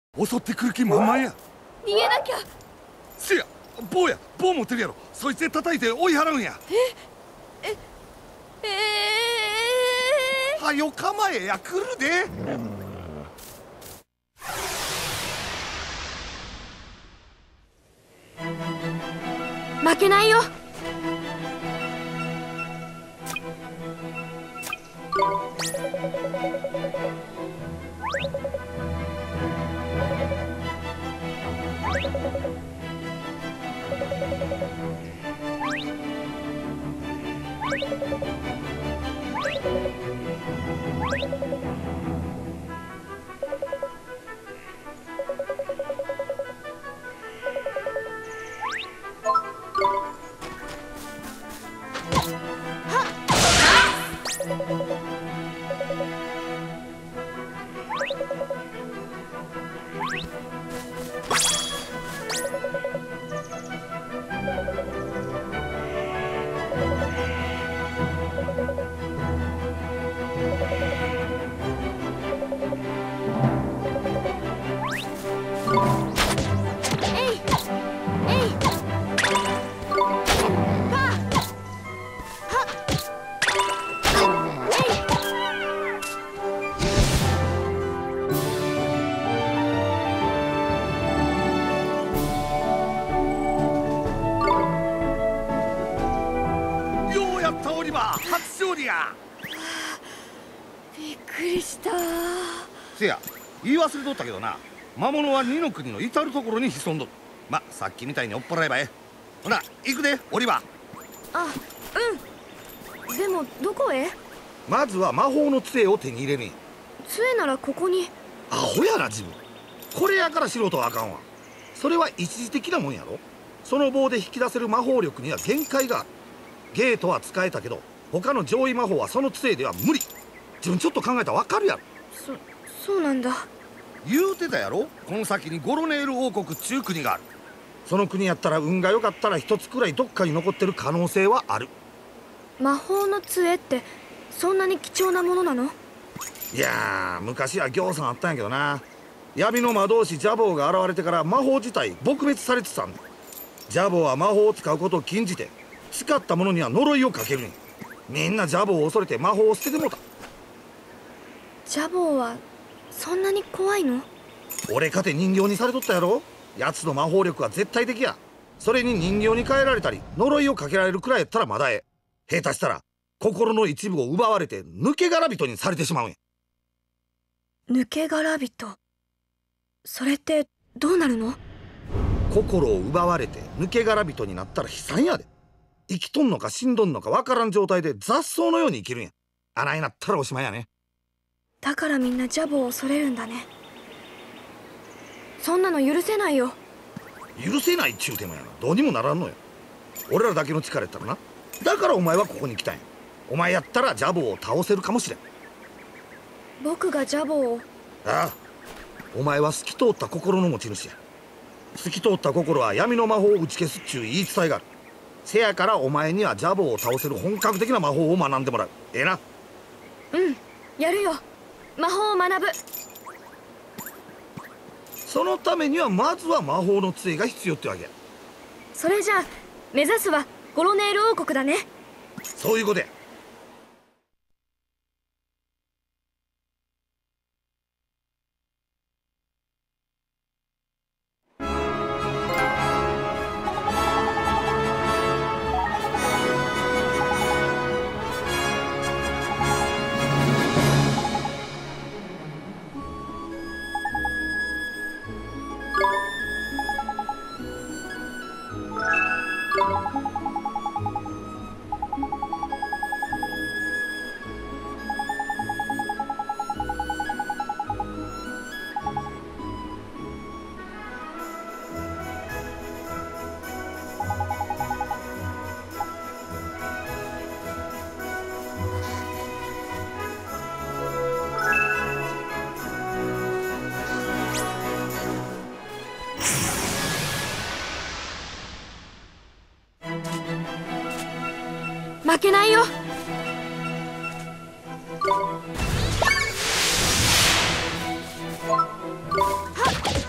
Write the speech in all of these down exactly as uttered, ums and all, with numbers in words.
襲ってくる気満々や。 逃げなきゃ。 せや、棒や、棒持ってるやろ。そいつで叩いて追い払うんや。 ええええー、はよ構えや、来るで。 負けないよ。びっくりした。 せや、言い忘れとったけどな、魔物は二の国の至る所に潜んどる。ま、さっきみたいに追っ払えばええ。ほら、行くで、オリバー。 あ、うん。でもどこへ？ まずは魔法の杖を手に入れるんや。 杖ならここに。 アホやな自分。これやから素人はあかんわ。それは一時的なもんやろ。その棒で引き出せる魔法力には限界がある。ゲートは使えたけど他の上位魔法はその杖では無理。自分ちょっと考えたらわかるやろ。 そそうなんだ。 言うてたやろ、この先にゴロネール王国っちゅう国がある。その国やったら運が良かったら一つくらいどっかに残ってる可能性はある。 魔法の杖ってそんなに貴重なものなの？ いやー、昔はぎょうさんあったんやけどな。闇の魔導士ジャボーが現れてから魔法自体撲滅されてたんだ。ジャボーは魔法を使うことを禁じて使ったものには呪いをかけるねん。みんなジャボーを恐れて魔法を捨ててもうた。 ジャボーはそんなに怖いの？ 俺かて人形にされとったやろ。奴の魔法力は絶対的や。それに人形に変えられたり呪いをかけられるくらいやったらまだええ。下手したら心の一部を奪われて抜け殻人にされてしまうんや。 抜け殻人、それってどうなるの？ 心を奪われて抜け殻人になったら悲惨やで。生きとんのか死んどんのかわからん状態で雑草のように生きるんや。あないなったらおしまいやね。 だからみんなジャボーを恐れるんだね。そんなの許せないよ。 許せないっちゅうてもやな、どうにもならんのよ。俺らだけの力やったらな。だからお前はここに来たんや。お前やったらジャボーを倒せるかもしれん。 僕がジャボーを？ ああ、お前は透き通った心の持ち主や。透き通った心は闇の魔法を打ち消すっちゅう言い伝えがある。せやからお前にはジャボーを倒せる本格的な魔法を学んでもらう。ええな？ うん、やるよ。魔法を学ぶ。 そのためにはまずは魔法の杖が必要ってわけや。 それじゃあ目指すはゴロネール王国だね。 そういうことや。 負けないよ。はっ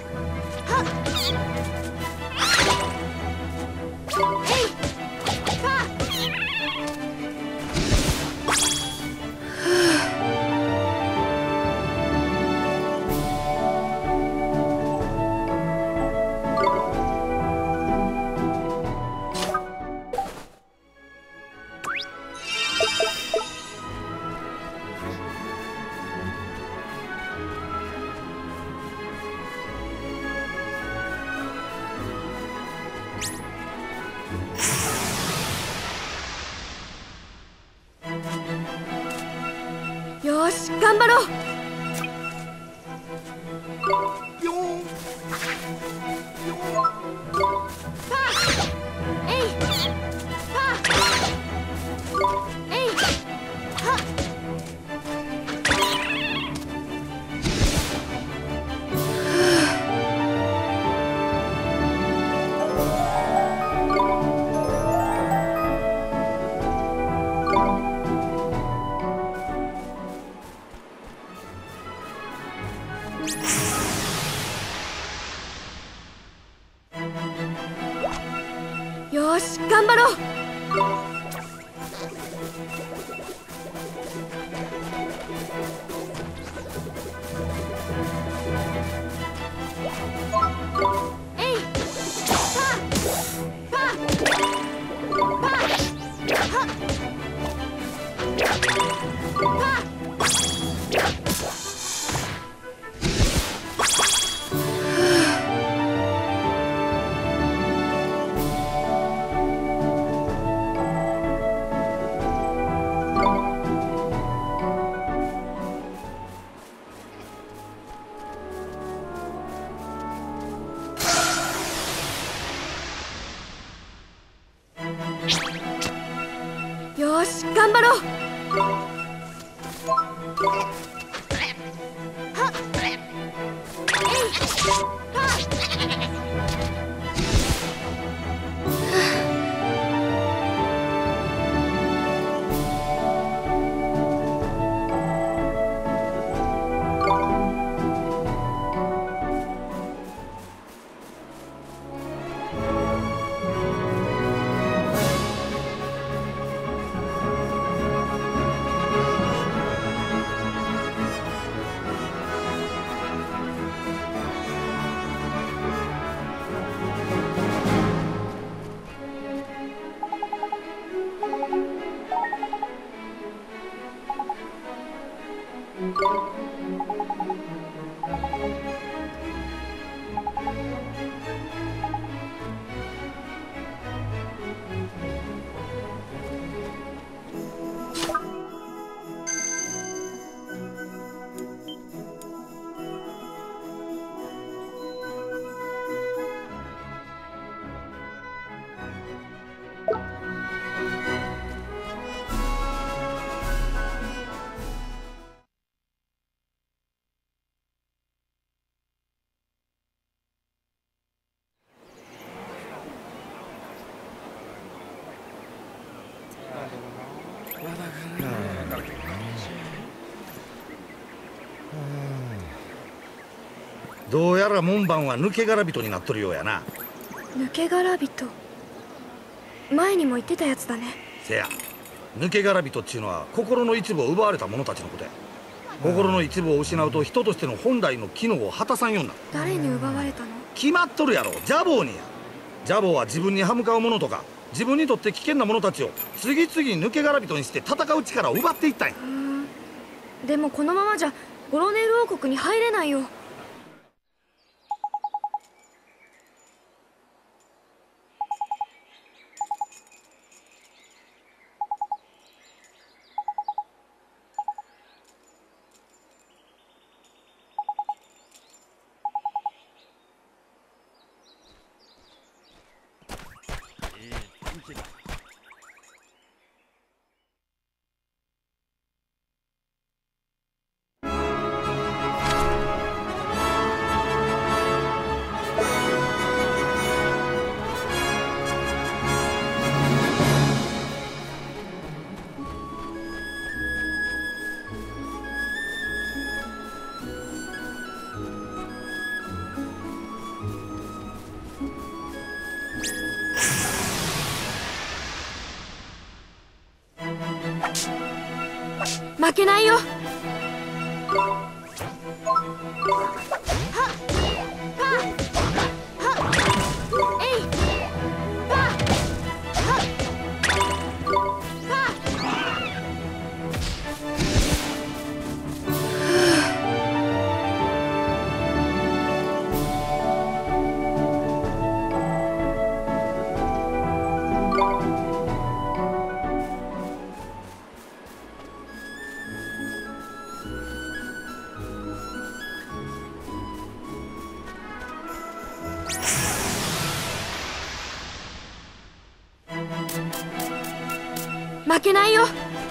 張ろう。 よーん。 パーえいパーえいはっ。よーし頑張ろう。えいパーパーパーはっパー。よーし頑張ろう。はっえいパー。 どうやら門番は抜け殻人になっとるようやな。 抜け殻人、前にも言ってたやつだね。 せや、抜け殻人っちゅうのは心の一部を奪われた者たちのことや。心の一部を失うと人としての本来の機能を果たさんようになる。 誰に奪われたの？ 決まっとるやろ、ジャボーにや。ジャボーは自分に歯向かう者とか自分にとって危険な者たちを次々に抜け殻人にして戦う力を奪っていったんや。 うーん、でもこのままじゃゴロネール王国に入れないよ。負けないよ。はっパーはっえいパーはっパ負けないよ。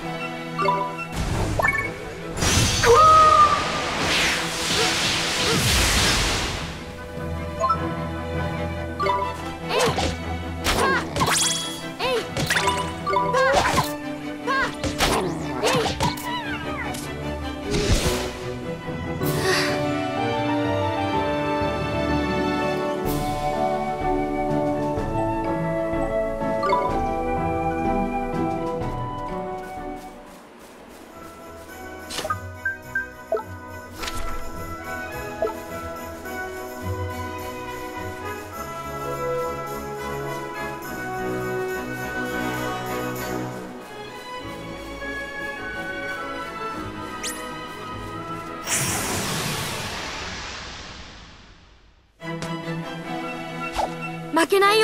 負けないよ。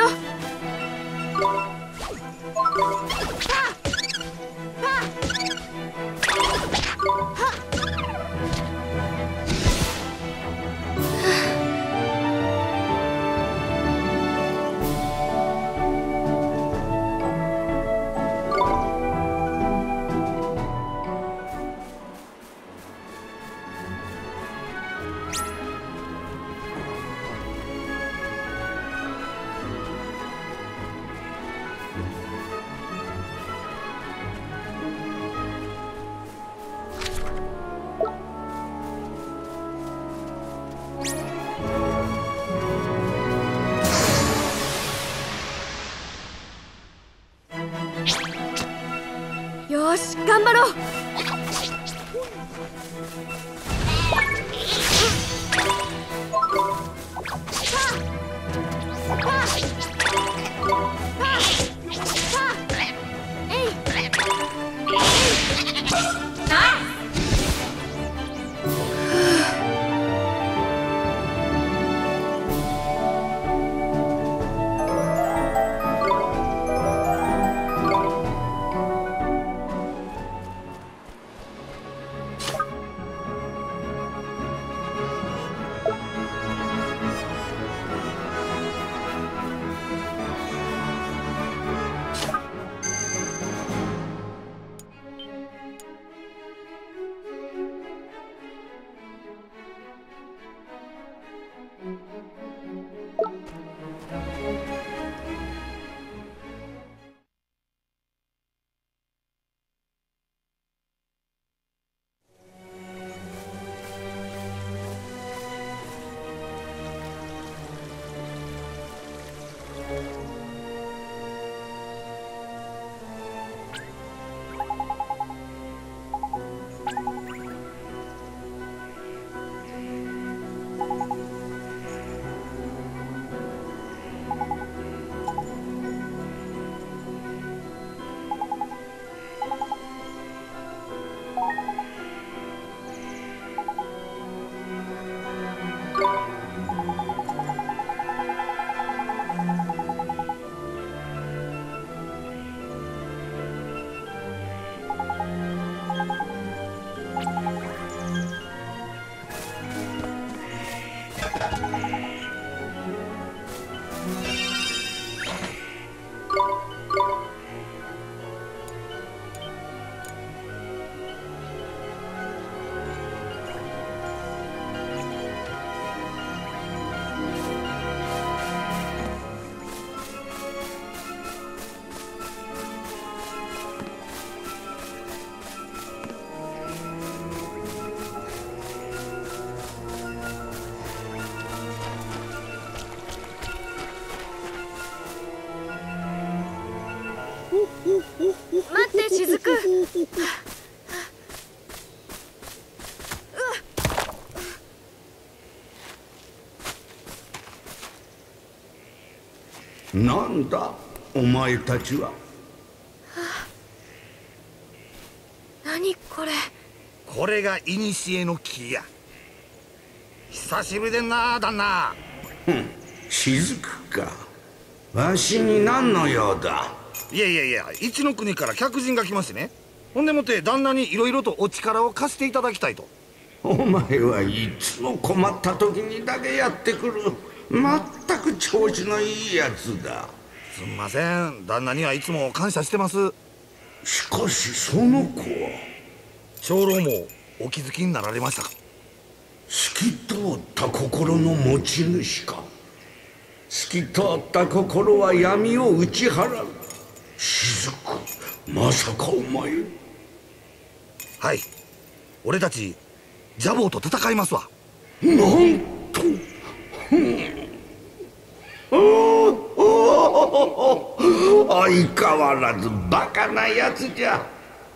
よーし、頑張ろう。待って、雫。 なんだお前たちは。 何これ。 これが古の木や。久しぶりでんな、旦那。 ふん、雫か。わしに何の用だ。 いやいやいや、一の国から客人が来ましてね。ほんでもって旦那にいろいろとお力を貸していただきたいと。 お前はいつも困った時にだけやってくる。 まったく調子のいいやつだ。 すんません、旦那にはいつも感謝してます。 しかしその子は長老もお気づきになられましたか？ 透き通った心の持ち主か。透き通った心は闇を打ち払う。雫、まさかお前。 はい、俺たちジャボーと戦いますわ。 なんと、相変わらずバカなやつじゃ。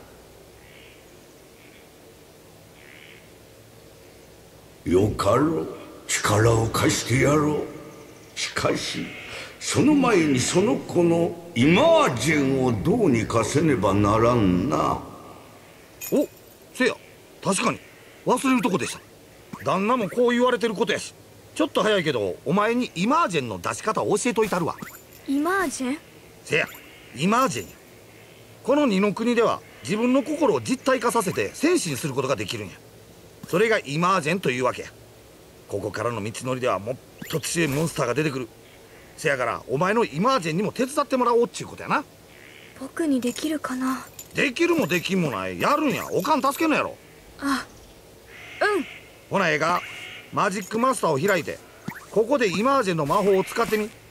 よかろう、力を貸してやろう。しかしその前にその子のイマージェンをどうにかせねばならんな。 お、せや、確かに忘れるとこでした。旦那もこう言われてることやし、ちょっと早いけどお前にイマージェンの出し方を教えといたるわ。 イマージェン？ せや、イマージェンや。この二の国では自分の心を実体化させて戦士にすることができるんや。それがイマージェンというわけや。ここからの道のりではもっと強いモンスターが出てくる。せやからお前のイマージェンにも手伝ってもらおうっちゅうことやな。 僕にできるかな？ できるもできんもない。やるんや。おかん助けんのやろ。 あ、うん。 ほなええか、マジックマスターを開いてここでイマージェンの魔法を使ってみ。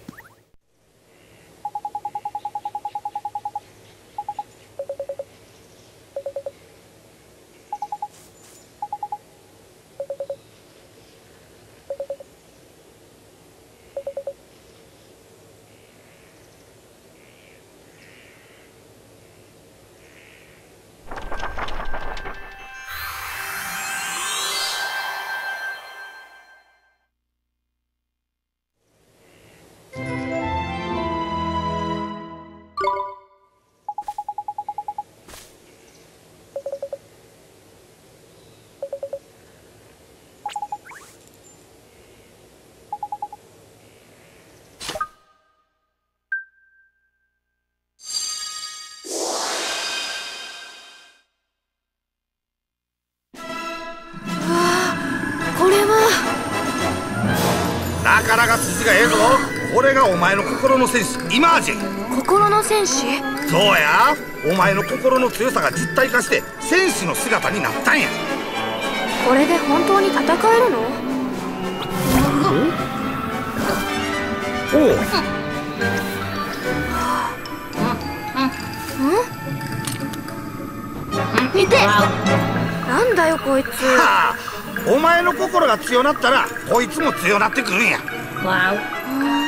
なかなか筋がええぞ。これがお前の心の戦士イマージェン。 心の戦士？ そうや、お前の心の強さが実体化して戦士の姿になったんや。 これで本当に戦えるの？ おう。 ん？見て！なんだよこいつ。 はあ、お前の心が強なったらこいつも強なってくるんや。 わお。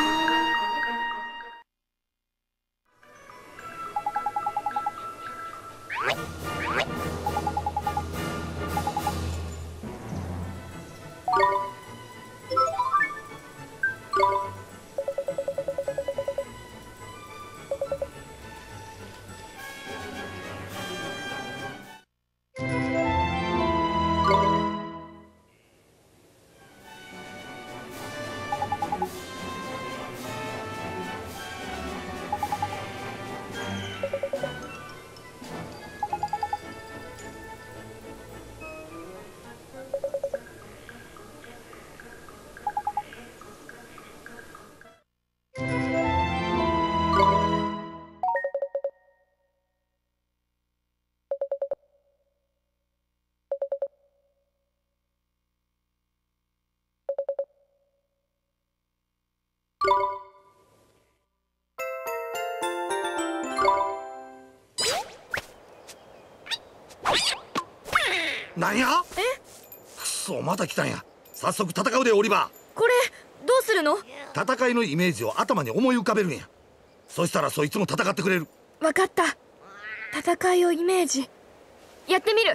なんや？ え？ くそ、また来たんや。早速戦うでオリバー。 これどうするの？ 戦いのイメージを頭に思い浮かべるんや。そしたらそいつも戦ってくれる。 わかった。戦いをイメージやってみる。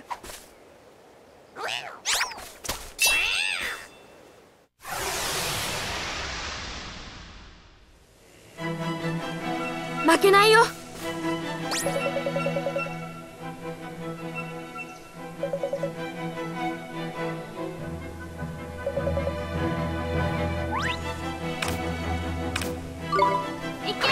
負けないよ。いけ！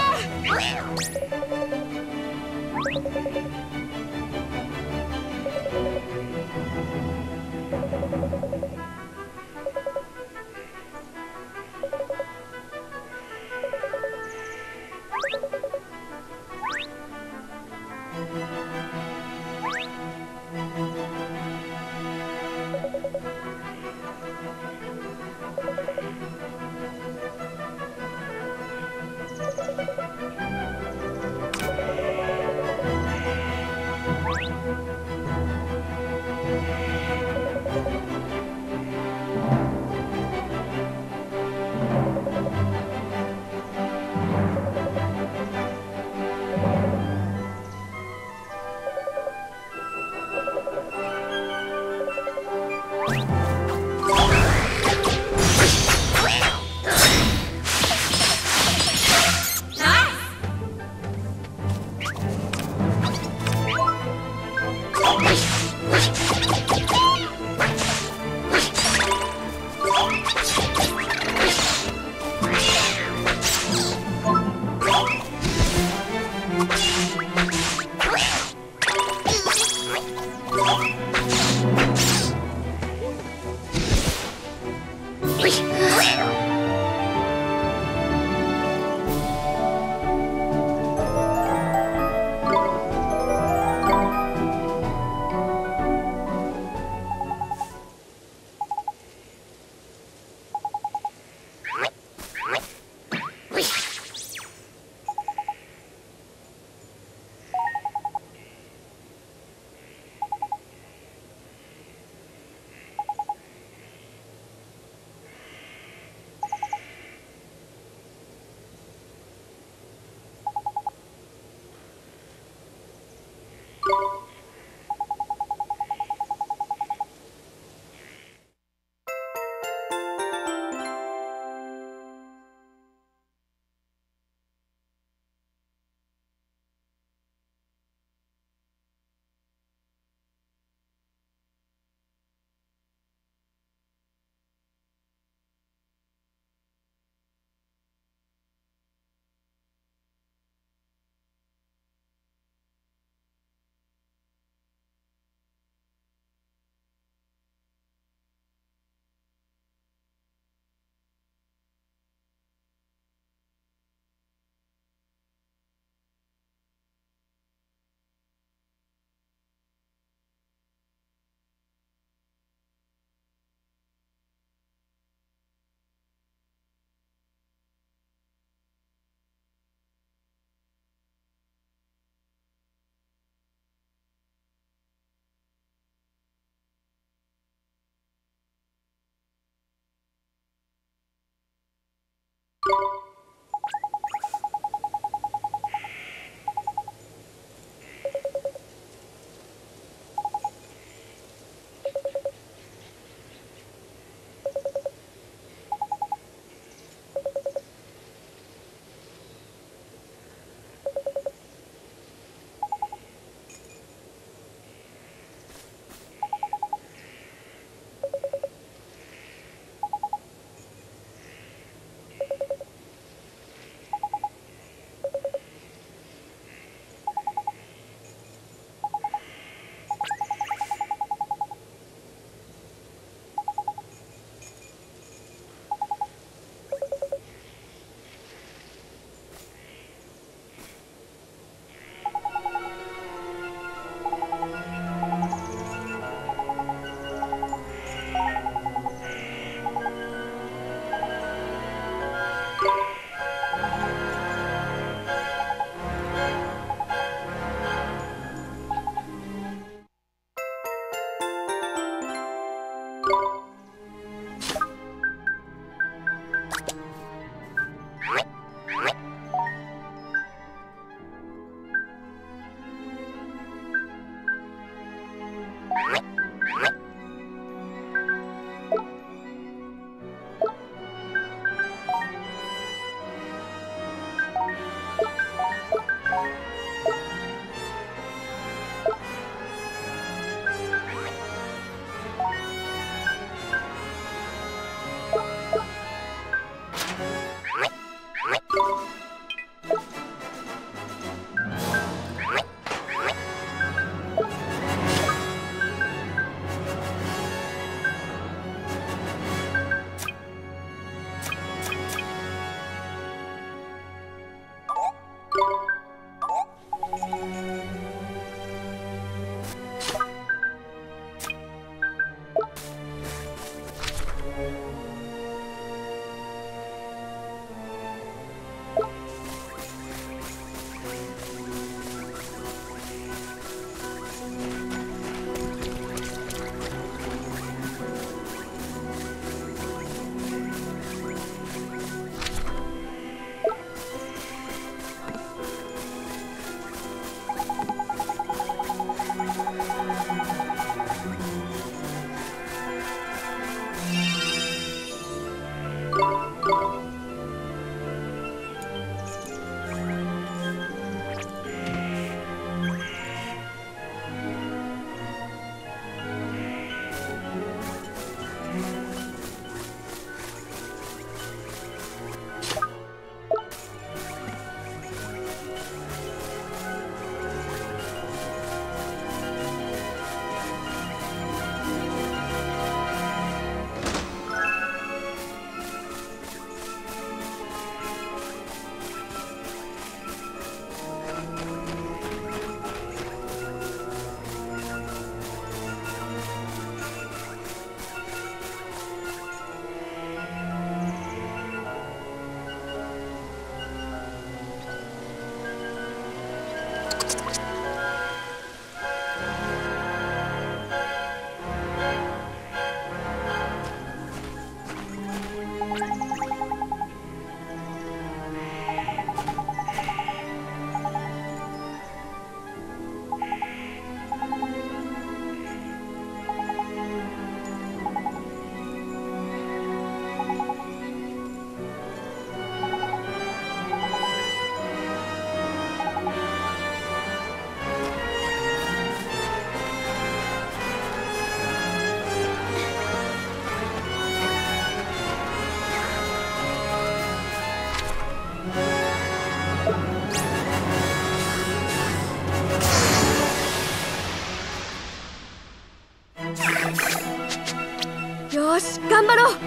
よし、頑張ろう。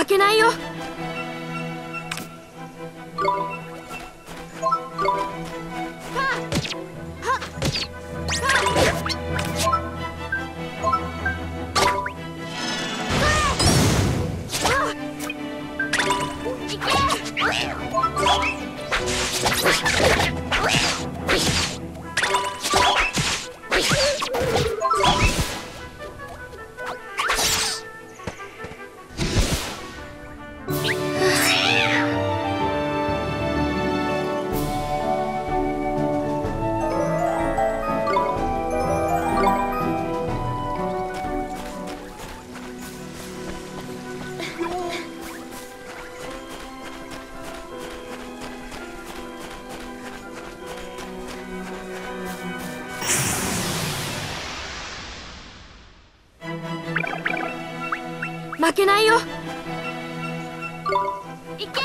負けないよ。負けないよ。いけ。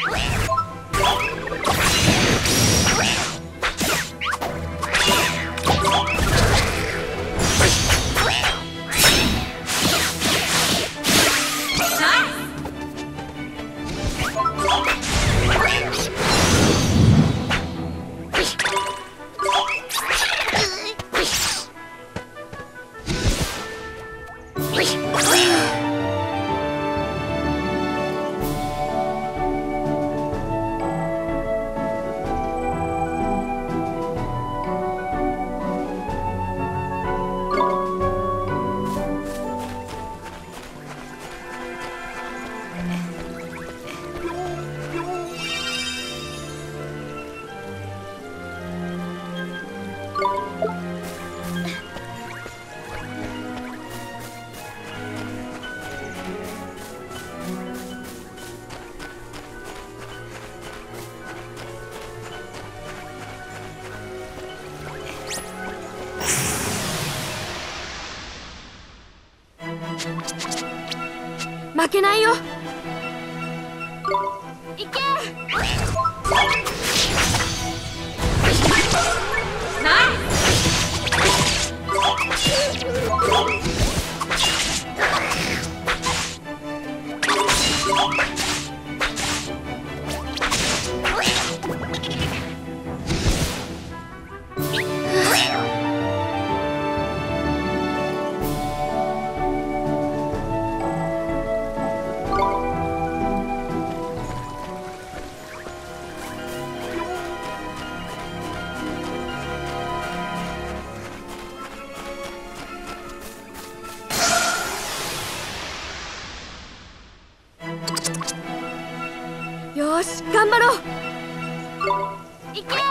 負けないよ。いけ。ナイス。よーし、頑張ろう。いけ。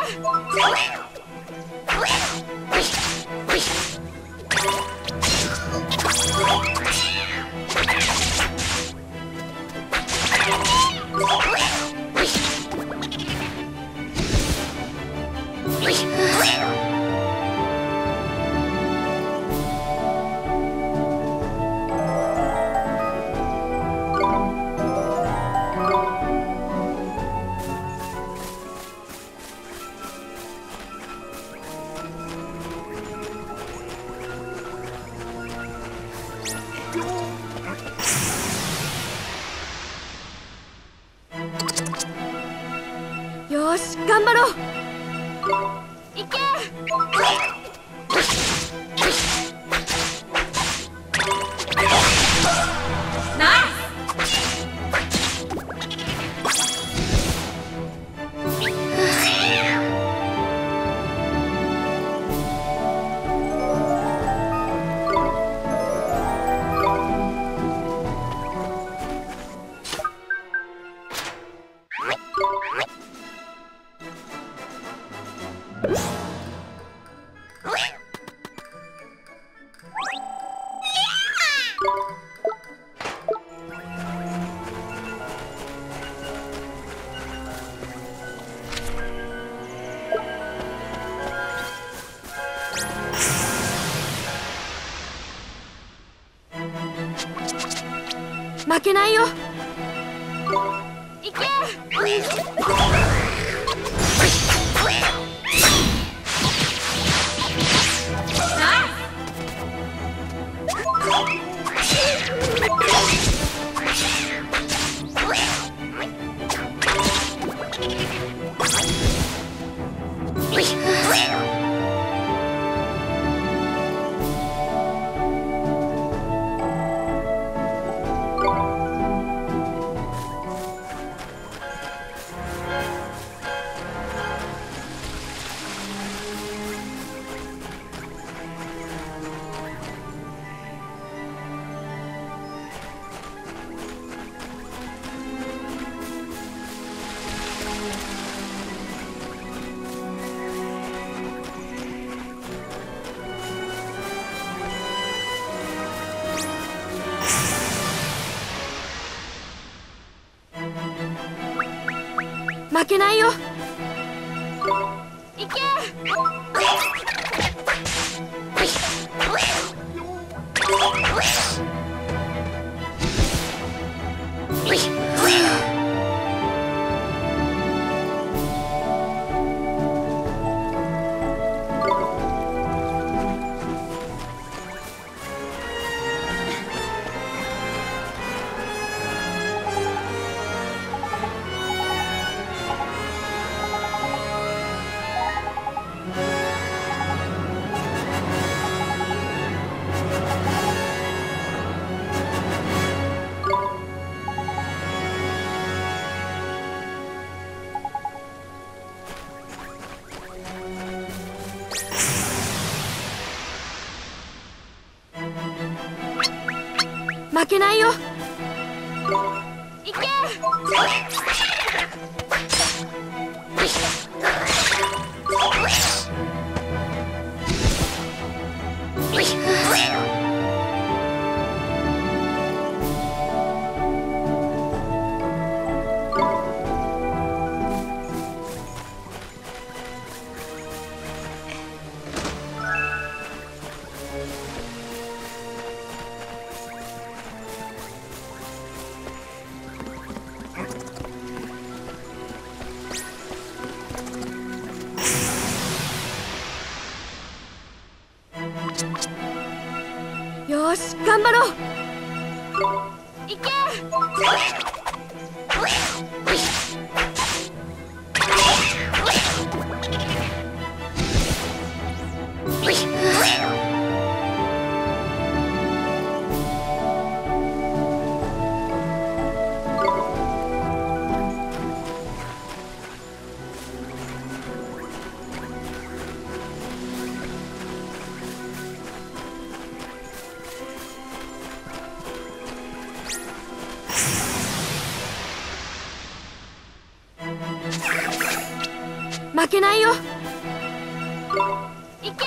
よーし、頑張ろう。いけ。ナイス。負けないよ。いけ。ナイス。 負けないよ。行け。負けないよ。行け。よし、頑張ろう。行け。負けないよ。行け。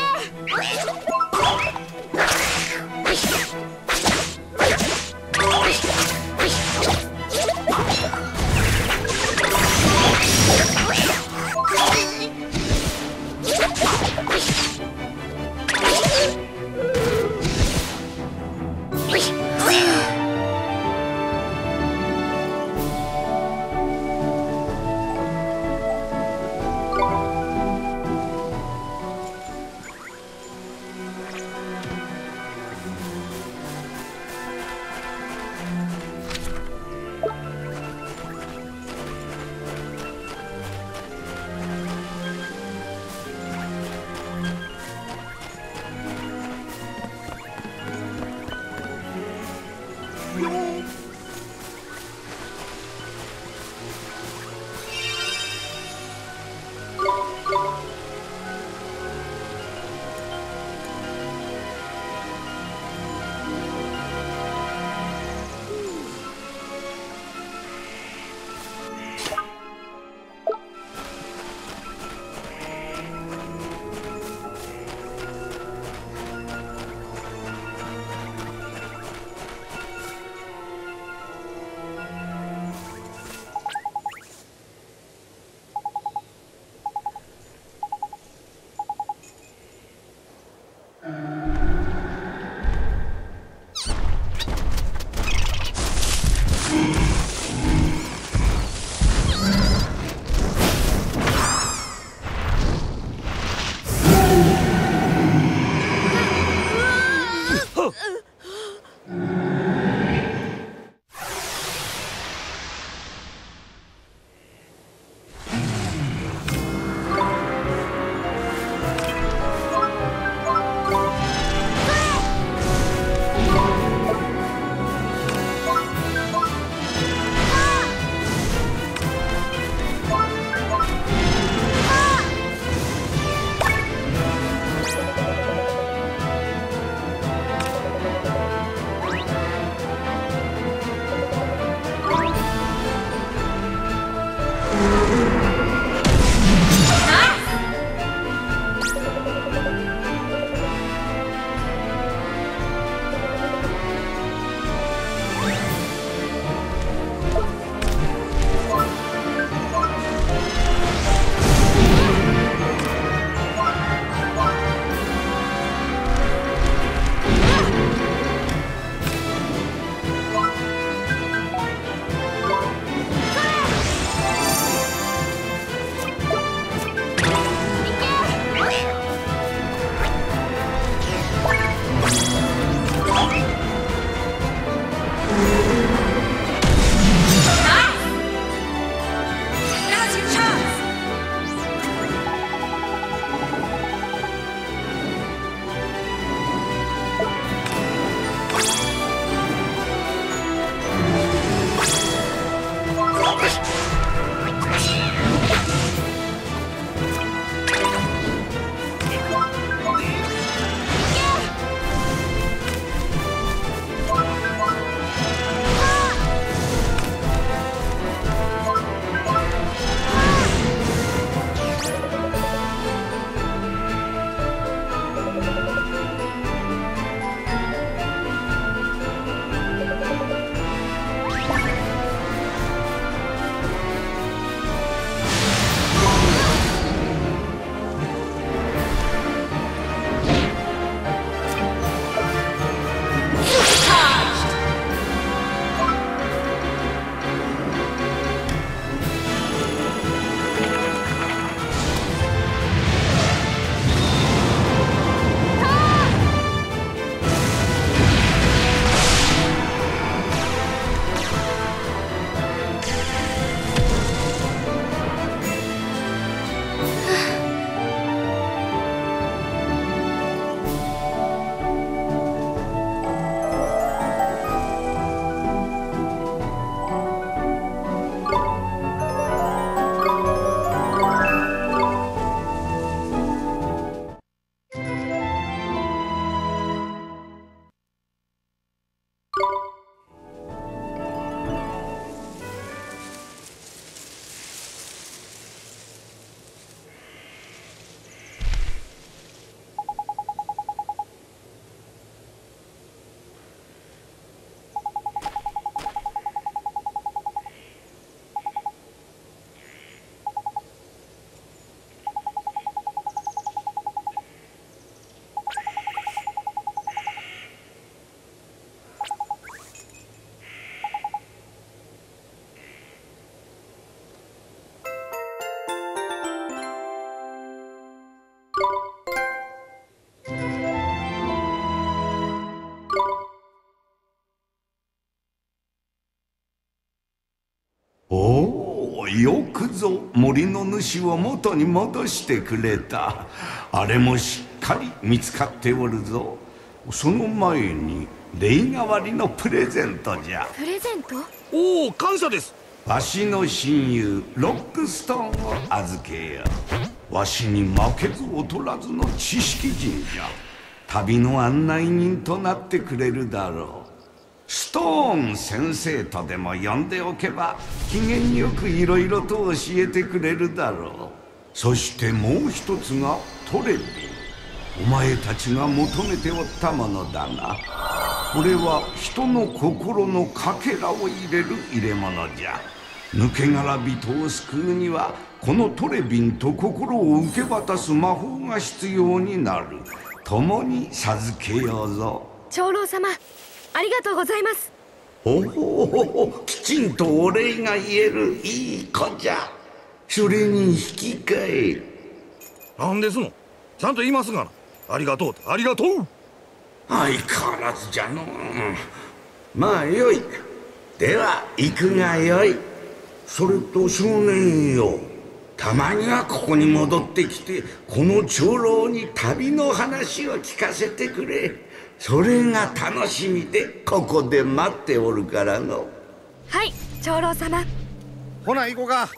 くぞ森の主を元に戻してくれた。あれもしっかり見つかっておるぞ。その前に礼代わりのプレゼントじゃ。 プレゼント？ おお、感謝です。 わしの親友ロックストーンを預けよう。わしに負けず劣らずの知識人じゃ。旅の案内人となってくれるだろう。ストーン先生とでも呼んでおけば機嫌よくいろいろと教えてくれるだろう。そしてもう一つがトレビ。お前たちが求めておったものだが、これは人の心のかけらを入れる入れ物じゃ。抜け殻人を救うにはこのトレビンと心を受け渡す魔法が必要になる。共に授けようぞ。 長老様、ありがとうございます。 おお、きちんとお礼が言えるいい子じゃ。それに引き換え。 なんですの？ちゃんと言いますがな。ありがとう、ありがとう。 相変わらずじゃの。まあよい。では行くがよい。それと少年よ、たまにはここに戻ってきてこの長老に旅の話を聞かせてくれ。それが楽しみでここで待っておるからの。 はい、長老様。 ほな行こうか。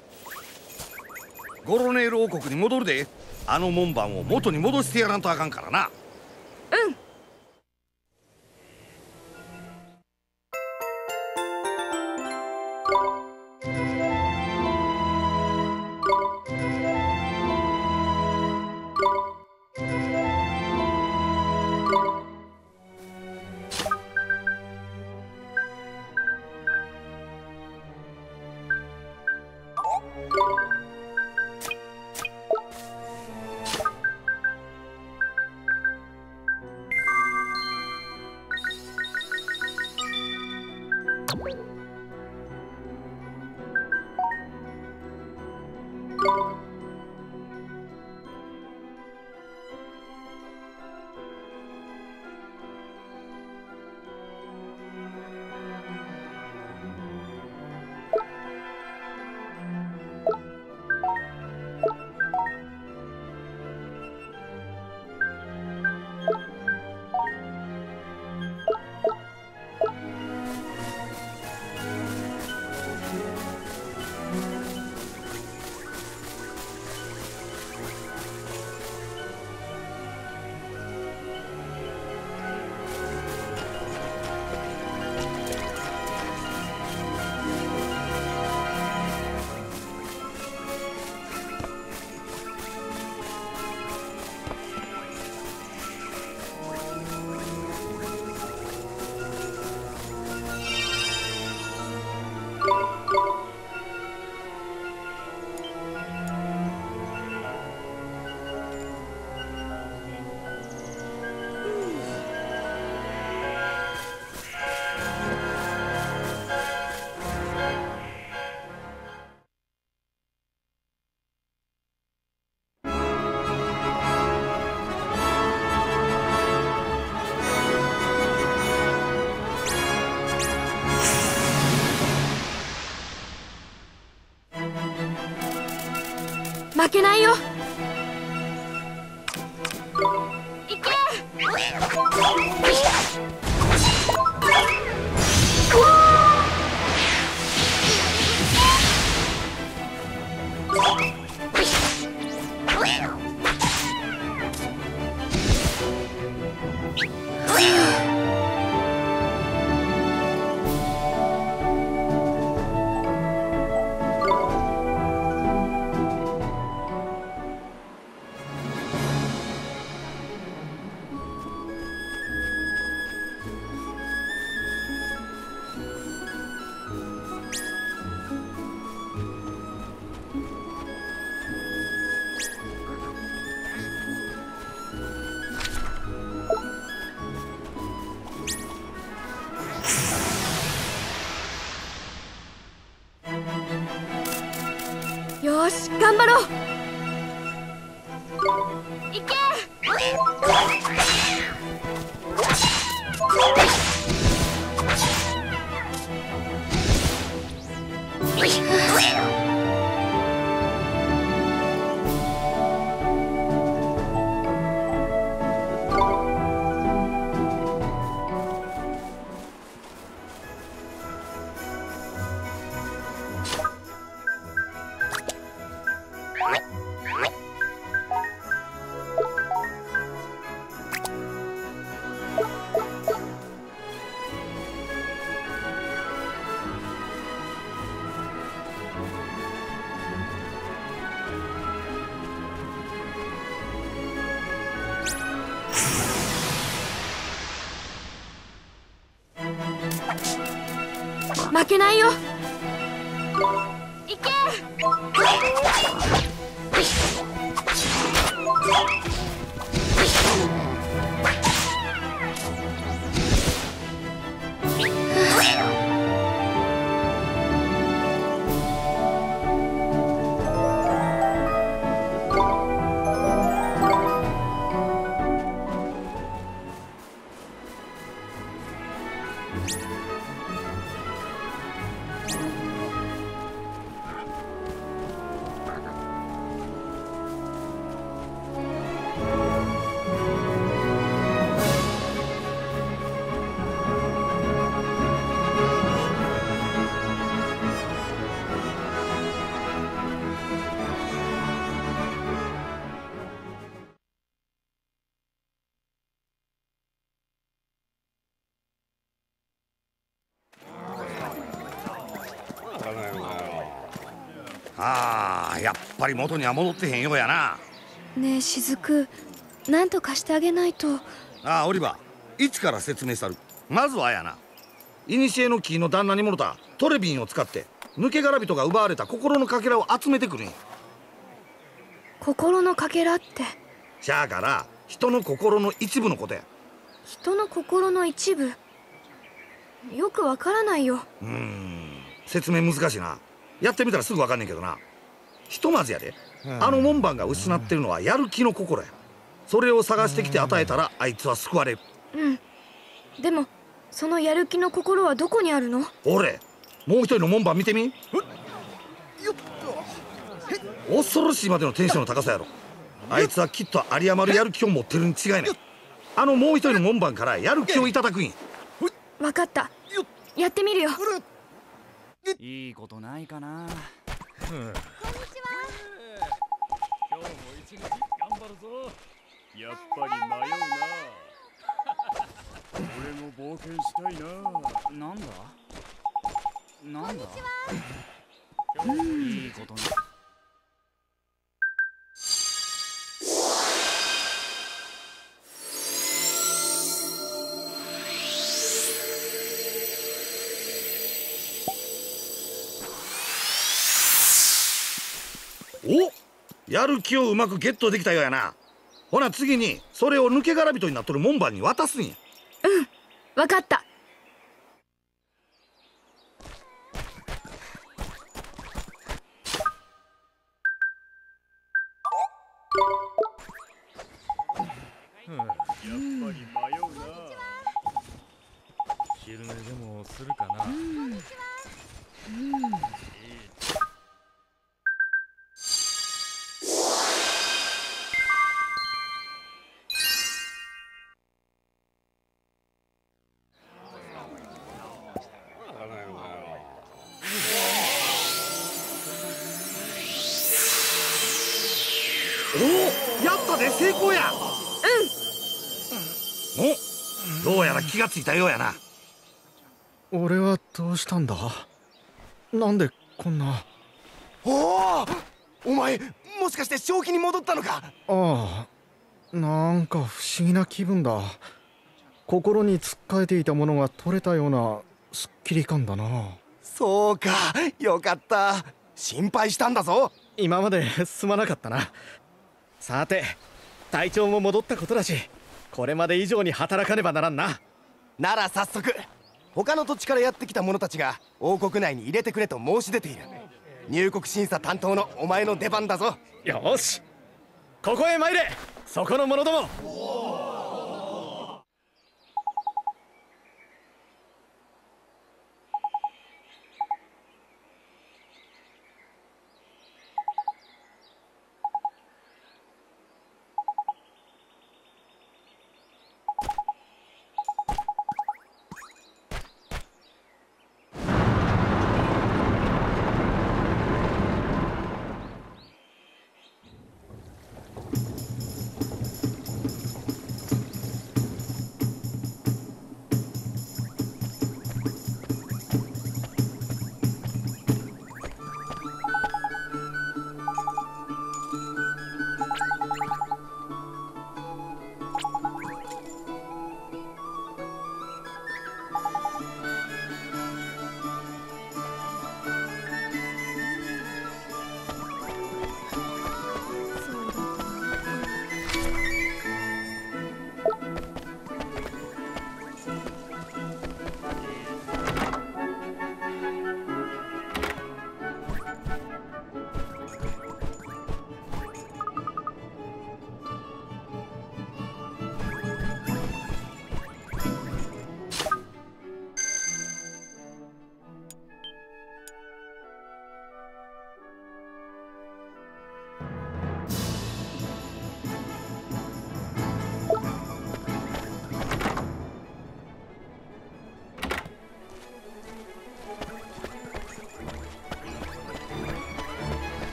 ゴロネール王国に戻るで。あの門番を元に戻してやらんとあかんからな。 うん。負けないよ。行け。よし、頑張ろう。行け。 けないよ。行け。 ああ、やっぱり元には戻ってへんようやな。 ねえ雫、なんとかしてあげないと。 ああ、オリバー、一から説明したる。まずはやな、古の木の旦那にもろたトレビンを使って抜け殻人が奪われた心のかけらを集めてくるんや。 心のかけらって？ じゃあから人の心の一部のことや。 人の心の一部？よくわからないよ。 うーん、説明難しいな。やってみたらすぐわかんねんけどな。ひとまずやで、あの門番が失ってるのはやる気の心や。それを探してきて与えたらあいつは救われる。 うん。でもそのやる気の心はどこにあるの？ 俺、もう一人の門番見てみ。恐ろしいまでのテンションの高さやろ。あいつはきっと有り余るやる気を持ってるに違いない。あのもう一人の門番からやる気をいただくんや。 わかった、やってみるよ。 いいことないかな。 こんにちは。今日も一日頑張るぞ。やっぱり迷うな。俺も冒険したいな。 なんだなんだ。 今日もいいことない。 お、やる気をうまくゲットできたようやな。ほな次にそれを抜け殻人になっとる門番に渡すんや。 うん、わかった。 やっぱり迷うな。昼寝でもするかな。こんにちは。 おお、やったで、成功や。うん。お、どうやら気がついたようやな。 俺はどうしたんだ？なんでこんな。 おお、お前もしかして正気に戻ったのか？ ああ、なんか不思議な気分だ。心につっかえていたものが取れたようなすっきり感だな。 そうか、よかった。心配したんだぞ。 今まですまなかったな。さて、体調も戻ったことだし、これまで以上に働かねばならんな。 なら早速、他の土地からやってきた者たちが王国内に入れてくれと申し出ている。入国審査担当のお前の出番だぞ。 よし、ここへ参れ、そこの者ども。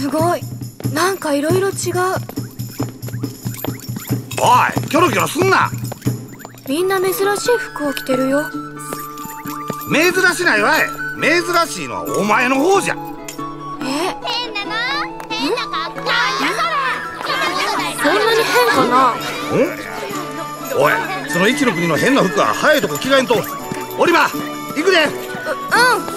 すごい。なんかいろいろ違う。 おいキョロキョロすんな。 みんな珍しい服を着てるよ。 珍しないわい。珍しいのはお前の方じゃ。 え、 変なの変な格好。 そんなに変かな。 おい、その一の国の変な服は早いとこ着替えんと。オリバー行くで。 ううん